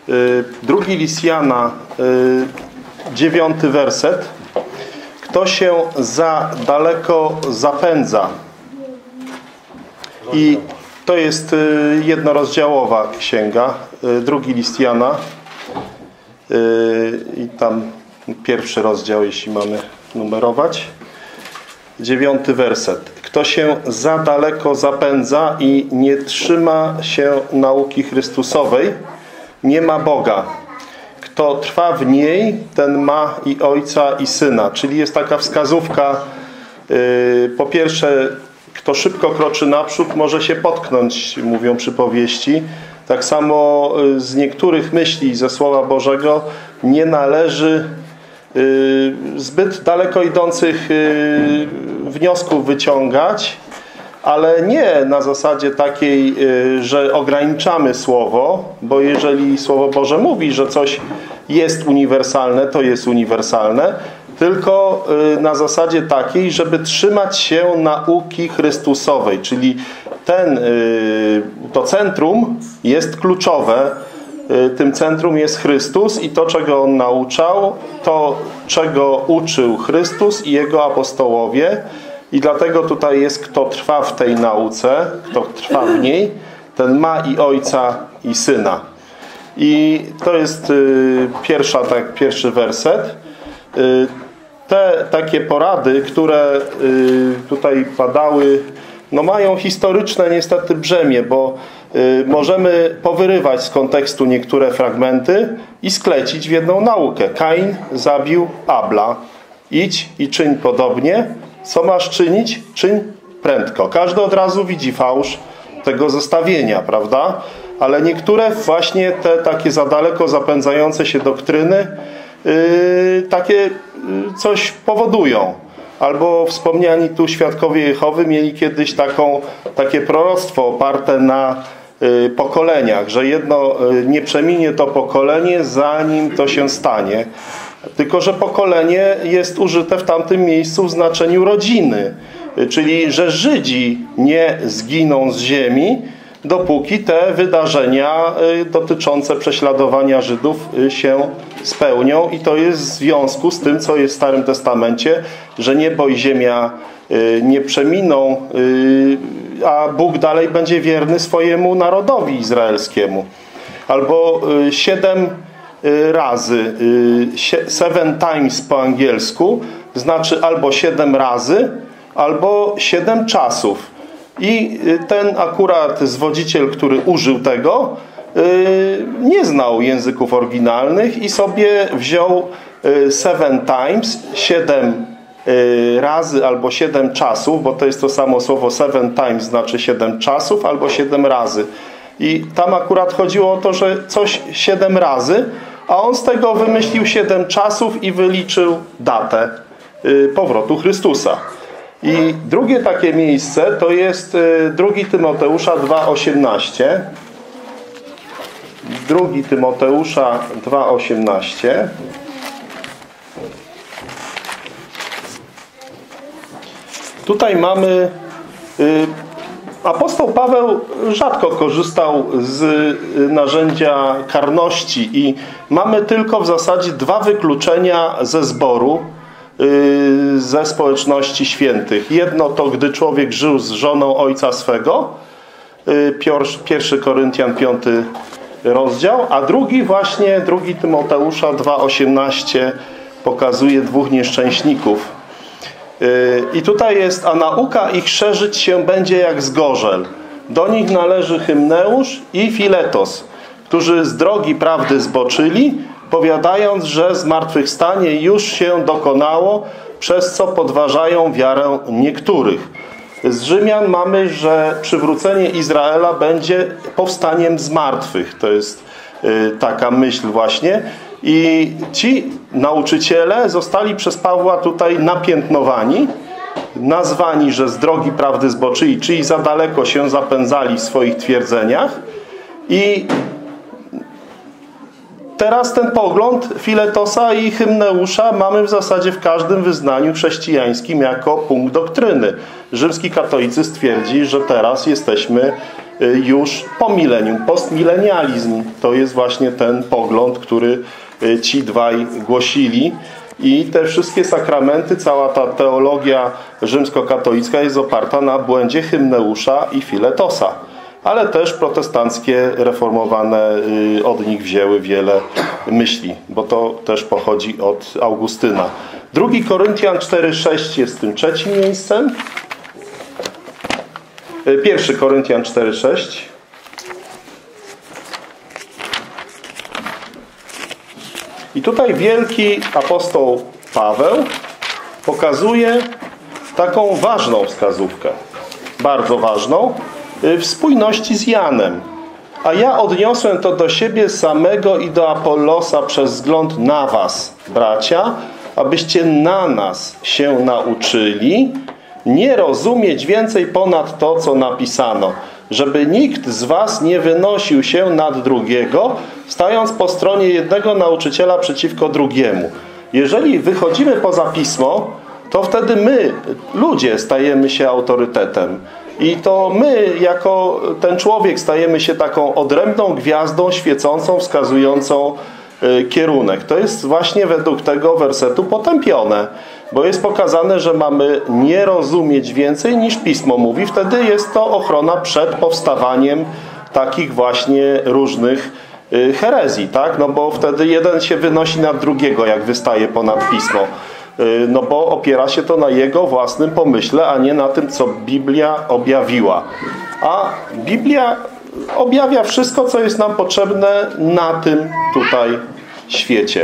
Drugi list Jana, 9 werset. Kto się za daleko zapędza. I to jest jednorozdziałowa księga. Drugi list Jana. I tam pierwszy rozdział, jeśli mamy numerować. 9 werset. Kto się za daleko zapędza i nie trzyma się nauki Chrystusowej, nie ma Boga. Kto trwa w niej, ten ma i Ojca, i Syna. Czyli jest taka wskazówka, po pierwsze, kto szybko kroczy naprzód, może się potknąć, mówią przypowieści. Tak samo z niektórych myśli ze Słowa Bożego nie należy zbyt daleko idących wniosków wyciągać, ale nie na zasadzie takiej, że ograniczamy Słowo, bo jeżeli Słowo Boże mówi, że coś jest uniwersalne, to jest uniwersalne, tylko na zasadzie takiej, żeby trzymać się nauki Chrystusowej, czyli to centrum jest kluczowe. Tym centrum jest Chrystus i to, czego On nauczał, to, czego uczył Chrystus i Jego apostołowie. I dlatego tutaj jest, kto trwa w tej nauce, kto trwa w niej, ten ma i Ojca, i Syna. I to jest pierwszy werset. Te takie porady, które tutaj padały, no mają historyczne niestety brzemię, bo możemy powyrywać z kontekstu niektóre fragmenty i sklecić w jedną naukę. Kain zabił Abla. Idź i czyń podobnie. Co masz czynić? Czyń prędko. Każdy od razu widzi fałsz tego zestawienia, prawda? Ale niektóre właśnie te takie za daleko zapędzające się doktryny takie coś powodują. Albo wspomniani tu świadkowie Jehowy mieli kiedyś takie proroctwo oparte na pokoleniach, że nie przeminie to pokolenie, zanim to się stanie. Tylko że pokolenie jest użyte w tamtym miejscu w znaczeniu rodziny. Czyli, że Żydzi nie zginą z ziemi, dopóki te wydarzenia dotyczące prześladowania Żydów się spełnią. I to jest w związku z tym, co jest w Starym Testamencie, że niebo i ziemia nie przeminą, a Bóg dalej będzie wierny swojemu narodowi izraelskiemu. Albo 7 razy, 7 times po angielsku, znaczy albo 7 razy, albo 7 czasów. I ten akurat zwodziciel, który użył tego, nie znał języków oryginalnych i sobie wziął 7 times, 7 razy albo 7 czasów, bo to jest to samo słowo 7 times znaczy 7 czasów albo 7 razy. I tam akurat chodziło o to, że coś 7 razy, a on z tego wymyślił 7 czasów i wyliczył datę powrotu Chrystusa. I drugie takie miejsce to jest 2 Tymoteusza 2,18. 2 Tymoteusza 2,18. Tutaj mamy... Apostoł Paweł rzadko korzystał z narzędzia karności i mamy tylko w zasadzie 2 wykluczenia ze zboru, ze społeczności świętych. Jedno to, gdy człowiek żył z żoną ojca swego, 1 Koryntian 5 rozdział, a drugi właśnie, 2 Tymoteusza 2,18 pokazuje 2 nieszczęśników. I tutaj jest, a nauka ich szerzyć się będzie jak zgorzel. Do nich należy Hymneusz i Filetos, którzy z drogi prawdy zboczyli, powiadając, że zmartwychwstanie już się dokonało, przez co podważają wiarę niektórych. Z Rzymian mamy, że przywrócenie Izraela będzie powstaniem z martwych. To jest taka myśl właśnie. I ci nauczyciele zostali przez Pawła tutaj napiętnowani, nazwani, że z drogi prawdy zboczyli, czyli za daleko się zapędzali w swoich twierdzeniach. I teraz ten pogląd Filetosa i Hymneusza mamy w zasadzie w każdym wyznaniu chrześcijańskim jako punkt doktryny. Rzymski katolicyzm twierdzi, że teraz jesteśmy już po milenium. Postmilenializm to jest właśnie ten pogląd, który ci dwaj głosili. I te wszystkie sakramenty, cała ta teologia rzymskokatolicka jest oparta na błędzie Hymneusza i Filetosa. Ale też protestanckie, reformowane od nich wzięły wiele myśli, bo to też pochodzi od Augustyna. 2 Koryntian 4,6 jest tym trzecim miejscem. 1 Koryntian 4,6. I tutaj wielki apostoł Paweł pokazuje taką ważną wskazówkę, bardzo ważną, w spójności z Janem. A ja odniosłem to do siebie samego i do Apollosa przez wzgląd na was, bracia, abyście na nas się nauczyli nie rozumieć więcej ponad to, co napisano, żeby nikt z was nie wynosił się nad drugiego, stając po stronie jednego nauczyciela przeciwko drugiemu. Jeżeli wychodzimy poza Pismo, to wtedy my, ludzie, stajemy się autorytetem. I to my, jako ten człowiek, stajemy się taką odrębną gwiazdą świecącą, wskazującą kierunek. To jest właśnie według tego wersetu potępione, bo jest pokazane, że mamy nie rozumieć więcej niż Pismo mówi. Wtedy jest to ochrona przed powstawaniem takich właśnie różnych herezji, tak? No bo wtedy jeden się wynosi nad drugiego, jak wystaje ponad Pismo. No bo opiera się to na jego własnym pomyśle, a nie na tym, co Biblia objawiła. A Biblia objawia wszystko, co jest nam potrzebne na tym tutaj świecie.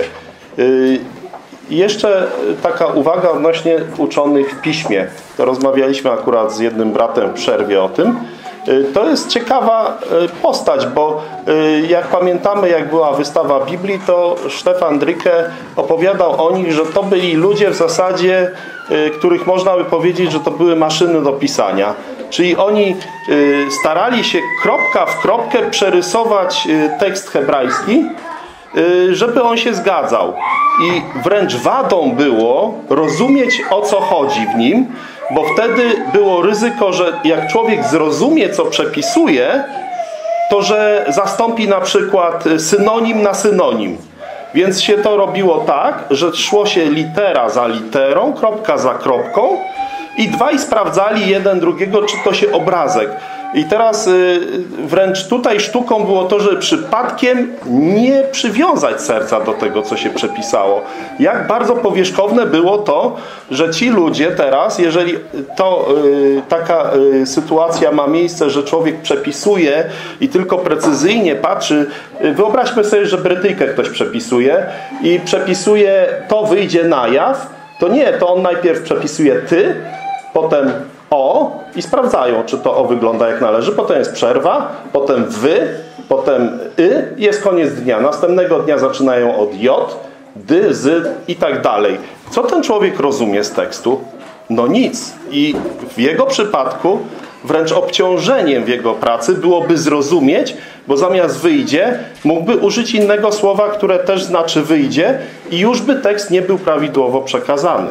Jeszcze taka uwaga odnośnie uczonych w Piśmie. To rozmawialiśmy akurat z jednym bratem w przerwie o tym. To jest ciekawa postać, bo jak pamiętamy, jak była wystawa Biblii, to Stefan Dricke opowiadał o nich, że to byli ludzie w zasadzie, których można by powiedzieć, że to były maszyny do pisania. Czyli oni starali się kropka w kropkę przerysować tekst hebrajski, żeby on się zgadzał. I wręcz wadą było rozumieć, o co chodzi w nim, bo wtedy było ryzyko, że jak człowiek zrozumie, co przepisuje, to że zastąpi na przykład synonim na synonim. Więc się to robiło tak, że szło się litera za literą, kropka za kropką i dwaj sprawdzali jeden drugiego, czy to się obrazek. I teraz wręcz tutaj sztuką było to, że przypadkiem nie przywiązać serca do tego, co się przepisało. Jak bardzo powierzchowne było to, że ci ludzie teraz, jeżeli to taka sytuacja ma miejsce, że człowiek przepisuje i tylko precyzyjnie patrzy, wyobraźmy sobie, że Brytyjkę ktoś przepisuje i przepisuje, to wyjdzie na jaw, to nie, to on najpierw przepisuje ty, potem o i sprawdzają, czy to o wygląda jak należy. Potem jest przerwa, potem wy, potem jest koniec dnia. Następnego dnia zaczynają od j, dy, z i tak dalej. Co ten człowiek rozumie z tekstu? No nic. I w jego przypadku wręcz obciążeniem w jego pracy byłoby zrozumieć, bo zamiast wyjdzie, mógłby użyć innego słowa, które też znaczy wyjdzie i już by tekst nie był prawidłowo przekazany.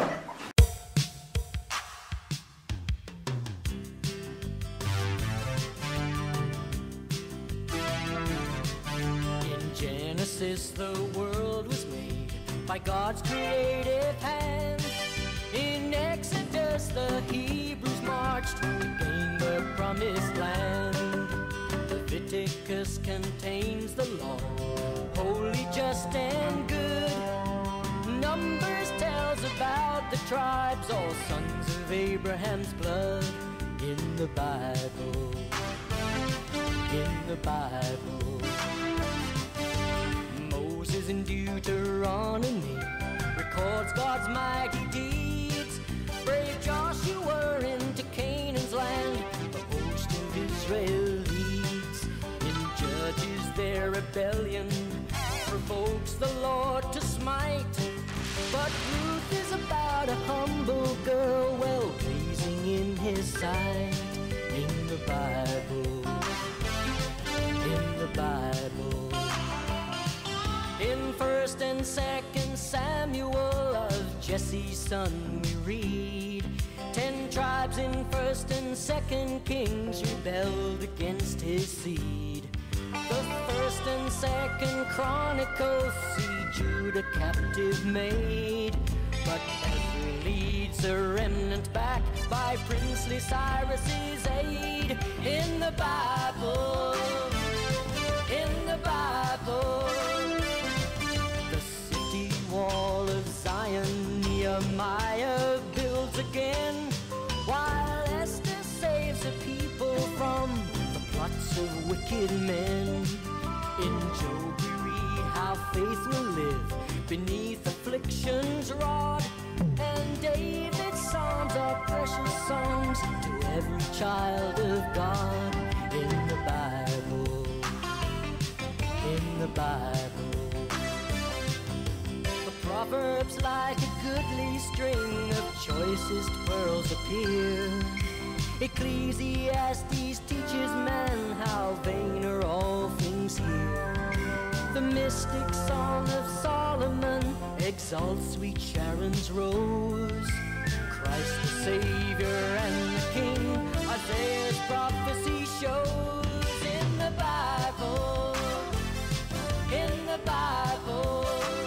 The world was made by God's creative hand. In Exodus the Hebrews marched to gain the promised land. Leviticus contains the law, holy, just and good. Numbers tells about the tribes, all sons of Abraham's blood. In the Bible, in the Bible. Moses in Deuteronomy records God's mighty deeds. Brave Joshua into Canaan's land, the host of Israel leads. In Judges their rebellion provokes the Lord to smite. But Ruth is about a humble girl, well pleasing in his sight. In the Bible, in the Bible. In 1st and 2nd Samuel of Jesse's son we read 10 tribes in 1st and 2nd Kings rebelled against his seed. The 1st and 2nd Chronicles see Judah captive made, but Ezra leads a remnant back by princely Cyrus's aid. In the Bible, the city wall of Zion Nehemiah builds again, while Esther saves her people from the plots of wicked men. In Job we read how faith will live beneath affliction's rod, and David's psalms are precious songs to every child of God. In the Bible, in the Bible, the Proverbs like a goodly string of choicest pearls appear. Ecclesiastes teaches man how vain are all things here. The mystic Song of Solomon exalts sweet Sharon's rose. Christ the Savior and the King, Isaiah's prophecy shows. In the Bible, in the Bible,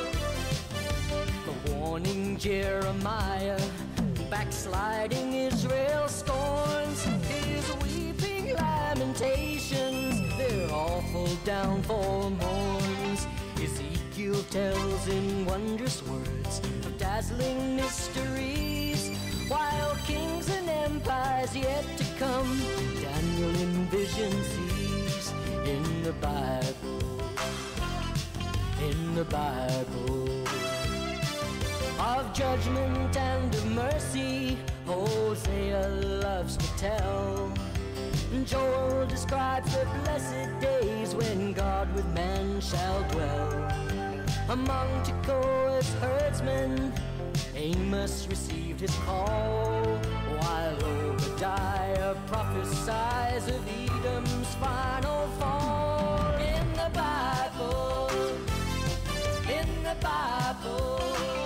the warning Jeremiah, backsliding Israel scorns, his weeping lamentations, their awful downfall mourns. Ezekiel tells in wondrous words of dazzling mysteries, while kings and empires yet to come Daniel in vision sees. In the Bible, in the Bible, of judgment and of mercy Hosea loves to tell. Joel describes the blessed days when God with man shall dwell. Among Tekoa's herdsmen Amos received his call, while Obadiah prophesies of Edom's final fall. In the Bible, in the Bible,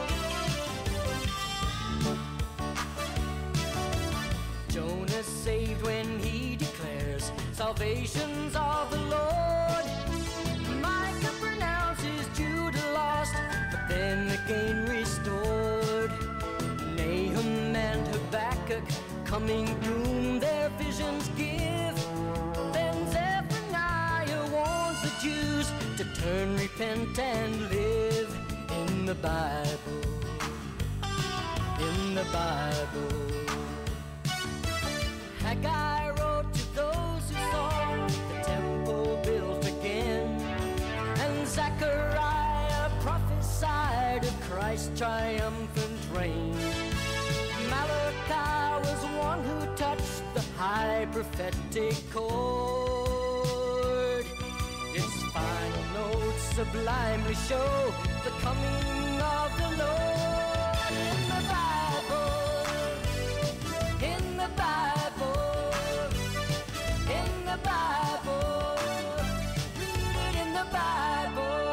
Jonah saved when he declares salvation's of the Lord. Micah pronounces Judah lost, but then again restored. Nahum and Habakkuk coming doom their visions give. Then Zephaniah warns the Jews to turn, repent, and live. In the Bible, in the Bible, Haggai wrote to those who saw the temple built again, and Zechariah prophesied of Christ's triumphant reign. Malachi was one who touched the high prophetic chord. Its final notes sublimely show the coming of the Lord. In the Bible, in the Bible, in the Bible, read it in the Bible.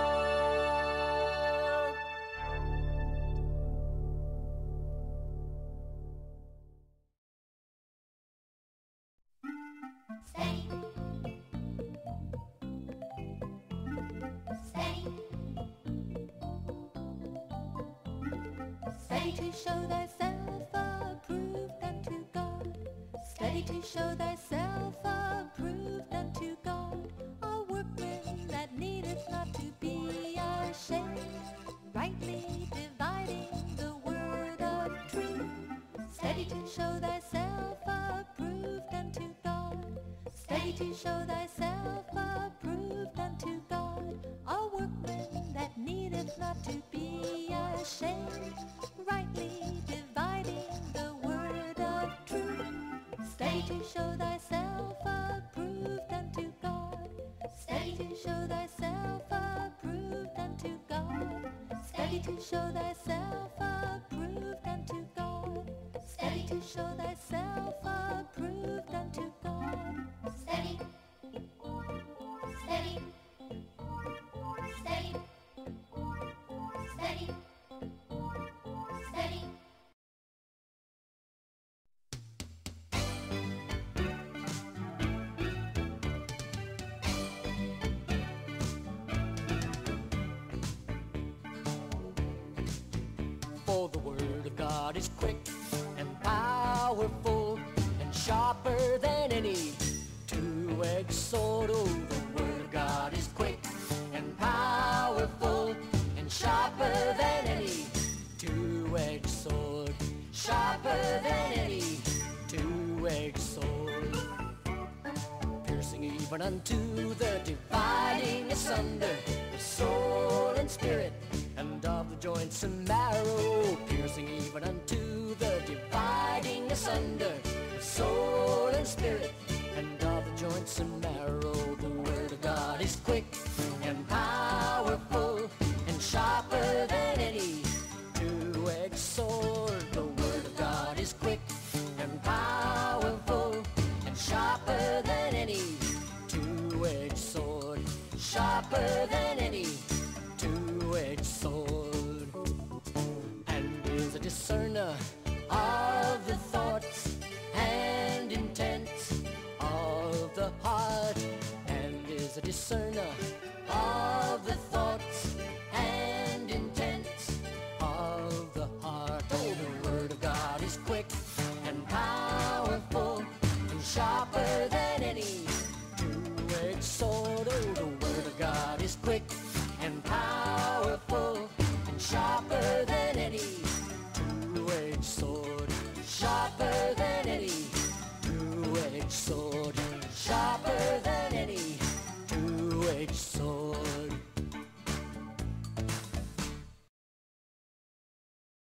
Study to show thyself approved unto God. Study to show thyself approved unto God. A workman that needeth not to be ashamed, rightly dividing the word of truth. Study to show thyself approved unto God. Study to show thyself approved unto God. A workman that needeth not to be ashamed, rightly dividing the word of truth. Study to show thyself approved unto God. Study to show thyself approved unto God. Study to show thyself approved unto God. Study to show thyself approved unto God. Study, study, study, study, study. two-edged sword. Oh, the word of God is quick and powerful and sharper than any two-edged sword. Sharper than any two-edged sword. Piercing even unto the dividing asunder of soul and spirit, and of the joints and marrow. Piercing even unto the dividing asunder of soul and spirit, and of the joints and marrow. The word of God is quick and powerful and sharper than any two-edged sword. The word of God is quick and powerful and sharper than any two-edged sword. Sharper than any two-edged sword. And is a discerner of the thoughts and intents of the heart. And is a discerner of the thoughts and intents of the heart. Oh, the word of God is quick and powerful and sharper than any two-edged sword. Oh, the word of God is quick and powerful and sharper than any two-edged sword. Sharper than any two-edged sword.